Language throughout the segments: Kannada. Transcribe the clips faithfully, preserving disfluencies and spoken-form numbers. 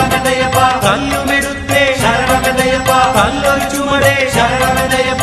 ಶರಣಮೆದೆಯಪ್ಪ ಕಲ್ಲು ಮಿಡುತ್ತೆ ಶರಣಮೆದೆಯಪ್ಪ ಕಲ್ಲೊಚ್ಚು ಮಡೆ ಶರಣಮೆದೆಯಪ್ಪ.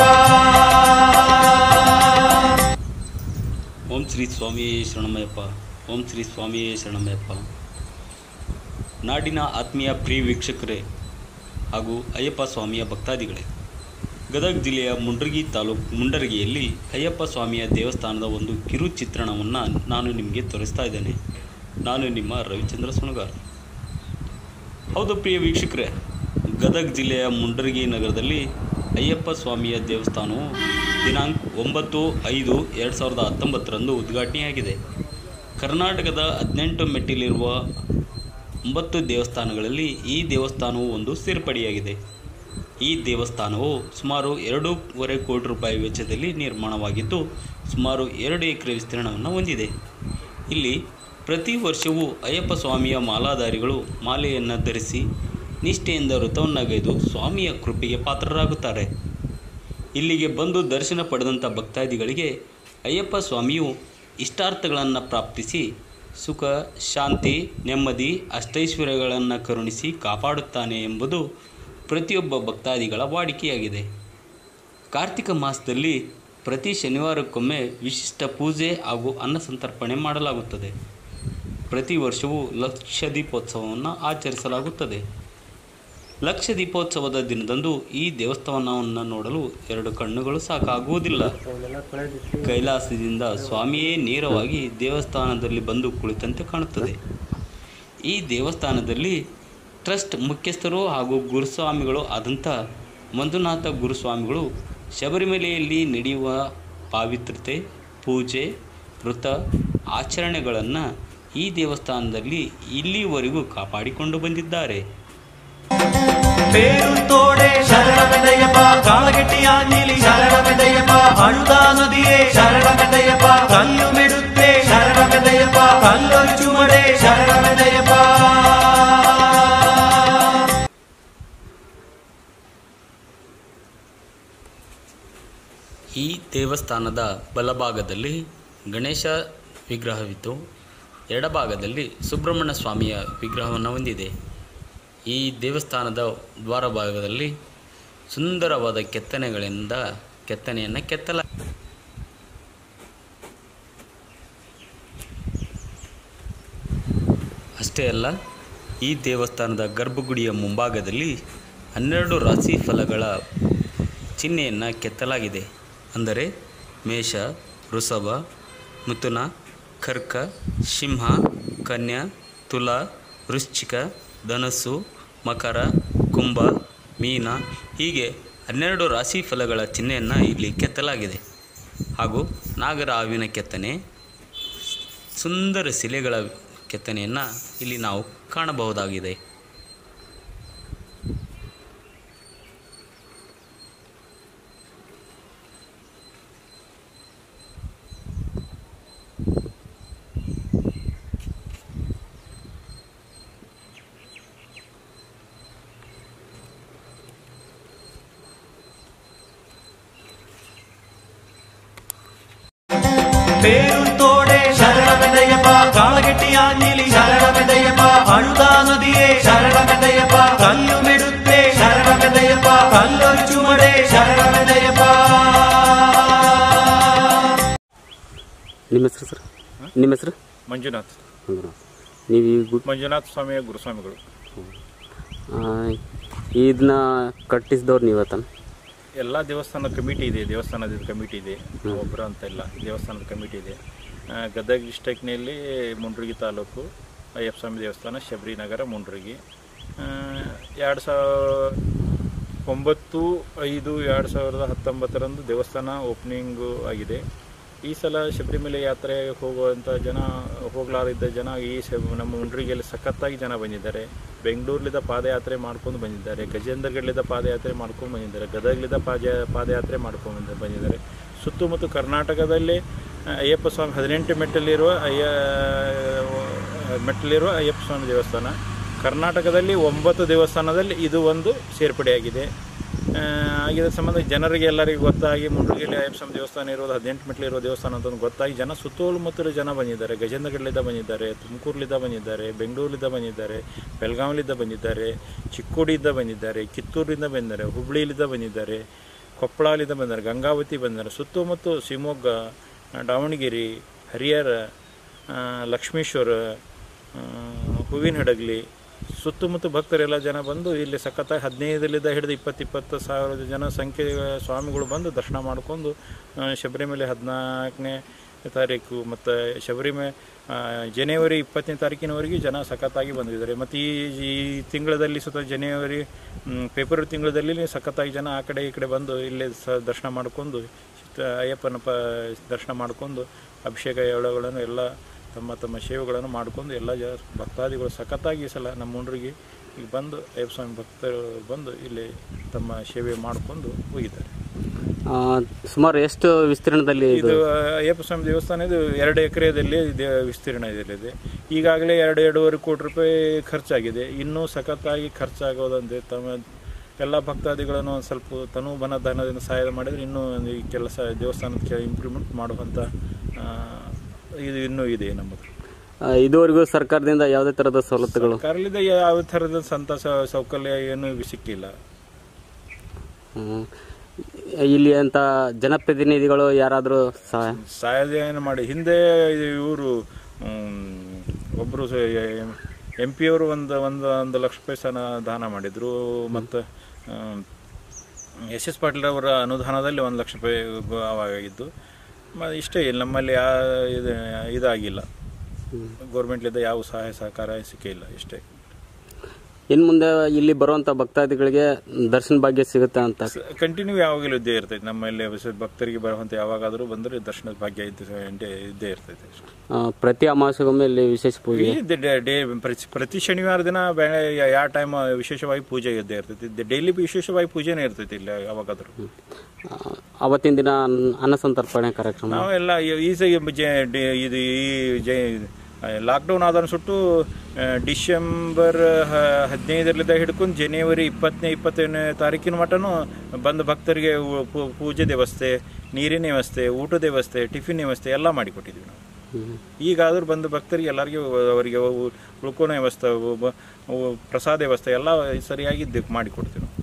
ಓಂ ಶ್ರೀ ಸ್ವಾಮಿಯೇ ಶರಣಮಯ್ಯಪ್ಪ. ಓಂ ಶ್ರೀ ಸ್ವಾಮಿಯೇ ಶರಣಮಯ್ಯಪ್ಪ. ನಾಡಿನ ಆತ್ಮೀಯ ಪ್ರಿಯ ವೀಕ್ಷಕರೇ ಹಾಗೂ ಅಯ್ಯಪ್ಪ ಸ್ವಾಮಿಯ ಭಕ್ತಾದಿಗಳೇ, ಗದಗ ಜಿಲ್ಲೆಯ ಮುಂಡ್ರಗಿ ತಾಲೂಕು ಮುಂಡರಗಿಯಲ್ಲಿ ಅಯ್ಯಪ್ಪ ಸ್ವಾಮಿಯ ದೇವಸ್ಥಾನದ ಒಂದು ಕಿರು ಚಿತ್ರಣವನ್ನು ನಾನು ನಿಮಗೆ ತೋರಿಸ್ತಾ ಇದ್ದೇನೆ. ನಾನು ನಿಮ್ಮ ರವಿಚಂದ್ರ ಸುಣಗಾರ್. ಹೌದು ಪ್ರಿಯ ವೀಕ್ಷಕರೇ, ಗದಗ ಜಿಲ್ಲೆಯ ಮುಂಡರಗಿ ನಗರದಲ್ಲಿ ಅಯ್ಯಪ್ಪ ಸ್ವಾಮಿಯ ದೇವಸ್ಥಾನವು ದಿನಾಂಕ ಒಂಬತ್ತು ಐದು ಎರಡು ಸಾವಿರದ ಹತ್ತೊಂಬತ್ತರಂದು ಉದ್ಘಾಟನೆಯಾಗಿದೆ. ಕರ್ನಾಟಕದ ಹದಿನೆಂಟು ಮೆಟ್ಟಿಲಿರುವ ಒಂಬತ್ತು ದೇವಸ್ಥಾನಗಳಲ್ಲಿ ಈ ದೇವಸ್ಥಾನವು ಒಂದು ಸೇರ್ಪಡೆಯಾಗಿದೆ. ಈ ದೇವಸ್ಥಾನವು ಸುಮಾರು ಎರಡೂವರೆ ಕೋಟಿ ರೂಪಾಯಿ ವೆಚ್ಚದಲ್ಲಿ ನಿರ್ಮಾಣವಾಗಿದ್ದು ಸುಮಾರು ಎರಡು ಎಕರೆ ವಿಸ್ತೀರ್ಣವನ್ನು ಹೊಂದಿದೆ. ಇಲ್ಲಿ ಪ್ರತಿ ವರ್ಷವೂ ಅಯ್ಯಪ್ಪ ಸ್ವಾಮಿಯ ಮಾಲಾಧಾರಿಗಳು ಮಾಲೆಯನ್ನು ಧರಿಸಿ ನಿಷ್ಠೆಯಿಂದ ವ್ರತವನ್ನಗೈದು ಸ್ವಾಮಿಯ ಕೃಪೆಗೆ ಪಾತ್ರರಾಗುತ್ತಾರೆ. ಇಲ್ಲಿಗೆ ಬಂದು ದರ್ಶನ ಪಡೆದಂಥ ಭಕ್ತಾದಿಗಳಿಗೆ ಅಯ್ಯಪ್ಪ ಸ್ವಾಮಿಯು ಇಷ್ಟಾರ್ಥಗಳನ್ನು ಪ್ರಾಪ್ತಿಸಿ ಸುಖ, ಶಾಂತಿ, ನೆಮ್ಮದಿ, ಅಷ್ಟೈಶ್ವರ್ಯಗಳನ್ನು ಕರುಣಿಸಿ ಕಾಪಾಡುತ್ತಾನೆ ಎಂಬುದು ಪ್ರತಿಯೊಬ್ಬ ಭಕ್ತಾದಿಗಳ ವಾಡಿಕೆಯಾಗಿದೆ. ಕಾರ್ತಿಕ ಮಾಸದಲ್ಲಿ ಪ್ರತಿ ಶನಿವಾರಕ್ಕೊಮ್ಮೆ ವಿಶಿಷ್ಟ ಪೂಜೆ ಹಾಗೂ ಅನ್ನ ಸಂತರ್ಪಣೆ ಮಾಡಲಾಗುತ್ತದೆ. ಪ್ರತಿ ವರ್ಷವೂ ಲಕ್ಷ ದೀಪೋತ್ಸವವನ್ನು ಆಚರಿಸಲಾಗುತ್ತದೆ. ಲಕ್ಷ ದೀಪೋತ್ಸವದ ದಿನದಂದು ಈ ದೇವಸ್ಥಾನವನ್ನು ನೋಡಲು ಎರಡು ಕಣ್ಣುಗಳು ಸಾಕಾಗುವುದಿಲ್ಲ. ಕೈಲಾಸದಿಂದ ಸ್ವಾಮಿಯೇ ನೇರವಾಗಿ ದೇವಸ್ಥಾನದಲ್ಲಿ ಬಂದು ಕುಳಿತಂತೆ ಕಾಣುತ್ತದೆ. ಈ ದೇವಸ್ಥಾನದಲ್ಲಿ ಟ್ರಸ್ಟ್ ಮುಖ್ಯಸ್ಥರು ಹಾಗೂ ಗುರುಸ್ವಾಮಿಗಳು ಆದಂಥ ಮಂಜುನಾಥ ಗುರುಸ್ವಾಮಿಗಳು ಶಬರಿಮಲೆಯಲ್ಲಿ ನಡೆಯುವ ಪಾವಿತ್ರತೆ, ಪೂಜೆ, ವ್ರತ ಆಚರಣೆಗಳನ್ನು ಈ ದೇವಸ್ಥಾನದಲ್ಲಿ ಇಲ್ಲಿವರೆಗೂ ಕಾಪಾಡಿಕೊಂಡು ಬಂದಿದ್ದಾರೆ. ಬೇರು ತೋಡೆ ಶರಣಮೆದೆಯಪ್ಪ ಕಾಳಗಟ್ಟಿಯ ನೀಲಿ ಶರಣಮೆದೆಯಪ್ಪ ಅಳುದ ನದಿಯೇ ಶರಣಮೆದೆಯಪ್ಪ ಕಲ್ಲು ಮಿಡುತ್ತೆ ಶರಣಮೆದೆಯಪ್ಪ ಕಲ್ಲೊಚ್ಚು ಮಡೆ ಶರಣಮೆದೆಯಪ್ಪ. ಈ ದೇವಸ್ಥಾನದ ಬಲಭಾಗದಲ್ಲಿ ಗಣೇಶ ವಿಗ್ರಹವಿದ್ದು ಎಡಭಾಗದಲ್ಲಿ ಸುಬ್ರಹ್ಮಣ್ಯ ಸ್ವಾಮಿಯ ವಿಗ್ರಹವನ್ನು ಹೊಂದಿದೆ. ಈ ದೇವಸ್ಥಾನದ ದ್ವಾರ ಭಾಗದಲ್ಲಿ ಸುಂದರವಾದ ಕೆತ್ತನೆಗಳಿಂದ ಕೆತ್ತನೆಯನ್ನು ಕೆತ್ತಲಾಗಿದೆ. ಅಷ್ಟೇ ಅಲ್ಲ, ಈ ದೇವಸ್ಥಾನದ ಗರ್ಭಗುಡಿಯ ಮುಂಭಾಗದಲ್ಲಿ ಹನ್ನೆರಡು ರಾಶಿ ಫಲಗಳ ಚಿಹ್ನೆಯನ್ನು ಕೆತ್ತಲಾಗಿದೆ. ಅಂದರೆ ಮೇಷ, ವೃಷಭ, ಮಿಥುನ, ಕರ್ಕ, ಸಿಂಹ, ಕನ್ಯಾ, ತುಲಾ, ವೃಶ್ಚಿಕ, ಧನಸ್ಸು, ಮಕರ, ಕುಂಭ, ಮೀನ ಹೀಗೆ ಹನ್ನೆರಡು ರಾಶಿ ಫಲಗಳ ಚಿಹ್ನೆಯನ್ನು ಇಲ್ಲಿ ಕೆತ್ತಲಾಗಿದೆ. ಹಾಗೂ ನಾಗರ ಹಾವಿನ ಕೆತ್ತನೆ, ಸುಂದರ ಶಿಲೆಗಳ ಕೆತ್ತನೆಯನ್ನು ಇಲ್ಲಿ ನಾವು ಕಾಣಬಹುದಾಗಿದೆ. ಬೇರು ತೋಡೆ ಶರಣಮೆದೆಯಪ್ಪ ಕಾಳಗಟ್ಟಿಯ ನೀಲಿ ಶರಣಮೆದೆಯಪ್ಪ ಅಳುದ ನದಿಯೇ ಶರಣಮೆದೆಯಪ್ಪ ಕಲ್ಲು ಮಿಡುತ್ತೆ ಶರಣಮೆದೆಯಪ್ಪ ಕಲ್ಲೊಚ್ಚು ಮಡೆ ಶರಣಮೆದೆಯಪ್ಪ. ನಿಮ್ಮ ಹೆಸರು ಸರ್? ನಿಮ್ಮ ಹೆಸರು? ಮಂಜುನಾಥ್. ಮಂಜುನಾಥ್. ನೀವು ಮಂಜುನಾಥ ಸ್ವಾಮಿಯ ಗುರುಸ್ವಾಮಿಗಳು. ಇದನ್ನ ಕಟ್ಟಿಸಿದವ್ರು ನೀವತ್ತನ? ಎಲ್ಲ ದೇವಸ್ಥಾನ ಕಮಿಟಿ ಇದೆ, ದೇವಸ್ಥಾನದ ಕಮಿಟಿ ಇದೆ, ಒಬ್ಬರು ಅಂತ ಇಲ್ಲ, ದೇವಸ್ಥಾನದ ಕಮಿಟಿ ಇದೆ. ಗದಗ ಡಿಸ್ಟ್ರಿಕ್ನಲ್ಲಿ ಮುಂಡ್ರಗಿ ತಾಲೂಕು ಅಯ್ಯಪ್ಪ ಸ್ವಾಮಿ ದೇವಸ್ಥಾನ, ಶಬರಿ ನಗರ, ಮುಂಡ್ರಗಿ. ಎರಡು ಸಾವಿರ ಒಂಬತ್ತು ಐದು ಎರಡು ಸಾವಿರದ ಹತ್ತೊಂಬತ್ತರಂದು ದೇವಸ್ಥಾನ ಓಪನಿಂಗು ಆಗಿದೆ. ಈ ಸಲ ಶಬರಿಮಲೆ ಯಾತ್ರೆ ಹೋಗುವಂಥ ಜನ, ಹೋಗಲಾರಿದ್ದ ಜನ ಈ ನಮ್ಮ ಮುಂಡ್ರಿಗೆಯಲ್ಲಿ ಸಖತ್ತಾಗಿ ಜನ ಬಂದಿದ್ದಾರೆ. ಬೆಂಗಳೂರಿಲಿದ್ದ ಪಾದಯಾತ್ರೆ ಮಾಡ್ಕೊಂಡು ಬಂದಿದ್ದಾರೆ, ಗಜೇಂದ್ರಗಢಲಿದ್ದ ಪಾದಯಾತ್ರೆ ಮಾಡ್ಕೊಂಡು ಬಂದಿದ್ದಾರೆ, ಗದಗಲಿದ್ದ ಪಾದ ಪಾದಯಾತ್ರೆ ಮಾಡ್ಕೊಂಡು ಬಂದಿದ್ದಾರೆ. ಸುತ್ತಮುತ್ತ ಕರ್ನಾಟಕದಲ್ಲಿ ಅಯ್ಯಪ್ಪ ಸ್ವಾಮಿ ಹದಿನೆಂಟು ಮೆಟ್ಟಲಿರುವ ಅಯ್ಯ ಮೆಟ್ಟಲಿರುವ ಅಯ್ಯಪ್ಪ ಸ್ವಾಮಿ ದೇವಸ್ಥಾನ. ಕರ್ನಾಟಕದಲ್ಲಿ ಒಂಬತ್ತು ದೇವಸ್ಥಾನದಲ್ಲಿ ಇದು ಒಂದು ಸೇರ್ಪಡೆಯಾಗಿದೆ. ಆಗಿದ ಸಂಬಂಧ ಜನರಿಗೆ ಎಲ್ಲರಿಗೂ ಗೊತ್ತಾಗಿ ಮುಂಡ್ರಿಗೆಯಲ್ಲಿ ಅಯ್ಯಪ್ಪ ಸ್ವಾಮಿ ದೇವಸ್ಥಾನ ಇರೋದು ಹದಿನೆಂಟು ಮೆಟ್ಲು ಇರೋ ದೇವಸ್ಥಾನ ಅಂತ ಗೊತ್ತಾಗಿ ಜನ ಸುತ್ತಮುತ್ತಲು ಜನ ಬಂದಿದ್ದಾರೆ. ಗಜೇಂದ್ರಗಢಲಿಂದ ಬಂದಿದ್ದಾರೆ, ತುಮಕೂರಿನಿಂದ ಬಂದಿದ್ದಾರೆ, ಬೆಂಗಳೂರಿನಿಂದ ಬಂದಿದ್ದಾರೆ, ಬೆಳಗಾವಿಲಿಂದ ಬಂದಿದ್ದಾರೆ, ಚಿಕ್ಕೋಡಿಯಿಂದ ಬಂದಿದ್ದಾರೆ, ಕಿತ್ತೂರಿನಿಂದ ಬಂದಿದ್ದಾರೆ, ಹುಬ್ಬಳ್ಳಿಲಿಂದ ಬಂದಿದ್ದಾರೆ, ಕೊಪ್ಪಳಲಿಂದ ಬಂದಿದ್ದಾರೆ, ಗಂಗಾವತಿ ಬಂದಿದ್ದಾರೆ. ಸುತ್ತಮುತ್ತ ಶಿವಮೊಗ್ಗ, ದಾವಣಗೆರೆ, ಹರಿಹರ, ಲಕ್ಷ್ಮೇಶ್ವರ, ಹೂವಿನ ಹಡಗಲಿ ಸುತ್ತಮುತ್ತ ಭಕ್ತರೆಲ್ಲ ಜನ ಬಂದು ಇಲ್ಲಿ ಸಖತ್ತಾಗಿ ಹದಿನೈದರಿಂದ ಹಿಡಿದು ಇಪ್ಪತ್ತು ಇಪ್ಪತ್ತು ಸಾವಿರದ ಜನ ಸಂಖ್ಯೆ ಸ್ವಾಮಿಗಳು ಬಂದು ದರ್ಶನ ಮಾಡಿಕೊಂಡು ಶಬರಿಮಲೆ ಹದಿನಾಲ್ಕನೇ ತಾರೀಕು ಮತ್ತು ಶಬರಿಮಲೆ ಜನವರಿ ಇಪ್ಪತ್ತನೇ ತಾರೀಕಿನವರೆಗೆ ಜನ ಸಖತ್ತಾಗಿ ಬಂದಿದ್ದಾರೆ. ಮತ್ತು ಈ ಈ ತಿಂಗಳಲ್ಲಿ ಸುತ್ತ ಜನವರಿ ಫೆಬ್ರವರಿ ತಿಂಗಳಲ್ಲಿ ಸಖತ್ತಾಗಿ ಜನ ಆ ಕಡೆ ಈ ಕಡೆ ಬಂದು ಇಲ್ಲೇ ಸ ದರ್ಶನ ಮಾಡಿಕೊಂಡು ಅಯ್ಯಪ್ಪನ ಪ ದರ್ಶನ ಮಾಡಿಕೊಂಡು ಅಭಿಷೇಕ ಎಳೆಗಳನ್ನು ಎಲ್ಲ ತಮ್ಮ ತಮ್ಮ ಸೇವೆಗಳನ್ನು ಮಾಡಿಕೊಂಡು ಎಲ್ಲ ಜ ಭಕ್ತಾದಿಗಳು ಸಖತ್ತಾಗಿ ಸಲ ನಮ್ಮ ಮುಂಡ್ರಿಗೆ ಈಗ ಬಂದು ಅಯ್ಯಪ್ಪ ಸ್ವಾಮಿ ಭಕ್ತರು ಬಂದು ಇಲ್ಲಿ ತಮ್ಮ ಸೇವೆ ಮಾಡಿಕೊಂಡು ಹೋಗಿದ್ದಾರೆ. ಸುಮಾರು ಎಷ್ಟು ವಿಸ್ತೀರ್ಣದಲ್ಲಿ ಇದು ಅಯ್ಯಪ್ಪ ಸ್ವಾಮಿ ದೇವಸ್ಥಾನ ಇದು ಎರಡು ಎಕರೆದಲ್ಲಿ ದೇ ವಿಸ್ತೀರ್ಣ ಇದರಲ್ಲಿದೆ. ಈಗಾಗಲೇ ಎರಡು ಎರಡೂವರೆ ಕೋಟಿ ರೂಪಾಯಿ ಖರ್ಚಾಗಿದೆ. ಇನ್ನೂ ಸಖತ್ತಾಗಿ ಖರ್ಚಾಗೋದಂತೆ ತಮ್ಮ ಎಲ್ಲ ಭಕ್ತಾದಿಗಳನ್ನು ಒಂದು ಸ್ವಲ್ಪ ತನು ಬನ ಧನದಿಂದ ಸಹಾಯ ಮಾಡಿದರೆ ಇನ್ನೂ ಈ ಕೆಲಸ ದೇವಸ್ಥಾನಕ್ಕೆ ಇಂಪ್ರೂವ್ಮೆಂಟ್ ಮಾಡುವಂಥ ಇದು ಇನ್ನೂ ಇದೆ ನಮ್ಮದು. ಇದುವರೆಗೂ ಸರ್ಕಾರದಿಂದ ಯಾವುದೇ ಥರದ ಸವಲತ್ತುಗಳು ಸರ್ಕಾರದಿಂದ ಯಾವ ಥರದ ಸಂತ ಸೌಕರ್ಯ ಏನು ಸಿಕ್ಕಿಲ್ಲ. ಇಲ್ಲಿ ಅಂತ ಜನಪ್ರತಿನಿಧಿಗಳು ಯಾರಾದರೂ ಸಹಾಯ ಸಹಾಯ ಮಾಡಿ ಹಿಂದೆ ಇವರು ಒಬ್ಬರು ಎಂ ಪಿ ಅವರು ಒಂದು ಒಂದು ಒಂದು ಲಕ್ಷ ರೂಪಾಯಿ ಸಹ ದಾನ ಮಾಡಿದರು. ಮತ್ತು ಎಸ್ ಎಸ್ ಪಾಟೀಲ್ ಅವರ ಅನುದಾನದಲ್ಲಿ ಒಂದು ಲಕ್ಷ ರೂಪಾಯಿ ಅವಾಗಿದ್ದು. ಇಷ್ಟೇ ಇಲ್ಲ, ನಮ್ಮಲ್ಲಿ ಯಾ ಇದು ಇದಾಗಿಲ್ಲ, ಗೌರ್ಮೆಂಟ್ಲಿಂದ ಯಾವ ಸಹಾಯ ಸಹಕಾರ ಸಿಕ್ಕಿಲ್ಲ. ಇಷ್ಟೇ. ಇನ್ನು ಮುಂದೆ ಇಲ್ಲಿ ಬರುವಂಥ ಭಕ್ತಾದಿಗಳಿಗೆ ದರ್ಶನ ಭಾಗ್ಯ ಸಿಗುತ್ತೆ ಅಂತ ಕಂಟಿನ್ಯೂ ಯಾವಾಗಲೂ ಇದ್ದೇ ಇರ್ತೈತೆ. ನಮ್ಮಲ್ಲಿ ಭಕ್ತರಿಗೆ ಬರುವಂಥ ಯಾವಾಗಾದರೂ ಬಂದರೆ ದರ್ಶನದ ಭಾಗ್ಯ ಇದ್ದೇ ಇದ್ದೇ ಇರ್ತೈತೆ. ಪ್ರತಿ ಅಮಾವಾಸ್ಯೆಗೊಮ್ಮೆ ಇಲ್ಲಿ ವಿಶೇಷ ಪೂಜೆ ಡೇ ಪ್ರತಿ ಶನಿವಾರ ದಿನ ಯಾವ ಟೈಮ್ ವಿಶೇಷವಾಗಿ ಪೂಜೆ ಇದ್ದೇ ಇರ್ತೈತಿ. ಡೈಲಿ ವಿಶೇಷವಾಗಿ ಪೂಜೆನೇ ಇರ್ತೈತಿ ಇಲ್ಲಿ ಯಾವಾಗಾದರೂ. ಅವತ್ತಿನ ದಿನ ಅನ್ನ ಸಂತರ್ಪಣೆ ಕಾರ್ಯಕ್ರಮ ನಾವೆಲ್ಲ ಈಸ ಇದು ಈ ಜೈ ಲಾಕ್ಡೌನ್ ಆದ ಸುಟ್ಟು ಡಿಸೆಂಬರ್ ಹದಿನೈದರಿಂದ ಹಿಡ್ಕೊಂಡು ಜನವರಿ ಇಪ್ಪತ್ತನೇ ಇಪ್ಪತ್ತನೇ ತಾರೀಕಿನ ಮಟನೂ ಬಂದ ಭಕ್ತರಿಗೆ ಪೂಜೆ ವ್ಯವಸ್ಥೆ, ನೀರಿನ ವ್ಯವಸ್ಥೆ, ಊಟದ ವ್ಯವಸ್ಥೆ, ಟಿಫಿನ್ ವ್ಯವಸ್ಥೆ ಎಲ್ಲ ಮಾಡಿಕೊಟ್ಟಿದ್ವಿ ನಾವು. ಈಗಾದರೂ ಬಂದ ಭಕ್ತರಿಗೆ ಎಲ್ಲರಿಗೂ ಅವರಿಗೆ ಉಳ್ಕೊಳೋ ವ್ಯವಸ್ಥೆ, ಪ್ರಸಾದ ವ್ಯವಸ್ಥೆ ಎಲ್ಲ ಸರಿಯಾಗಿ ಮಾಡಿಕೊಡ್ತೀವಿ ನಾವು.